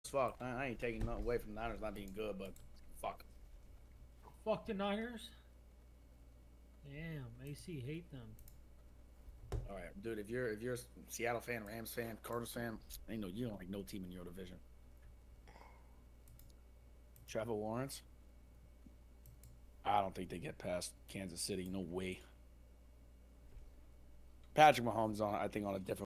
fuck. I ain't taking nothing away from the Niners not being good, but fuck. Fuck the Niners. Damn, AC hate them. All right, dude. If you're a Seattle fan, Rams fan, Cardinals fan, ain't no you don't like no team in your division. Trevor Lawrence. I don't think they get past Kansas City. No way. Patrick Mahomes on, I think, on a different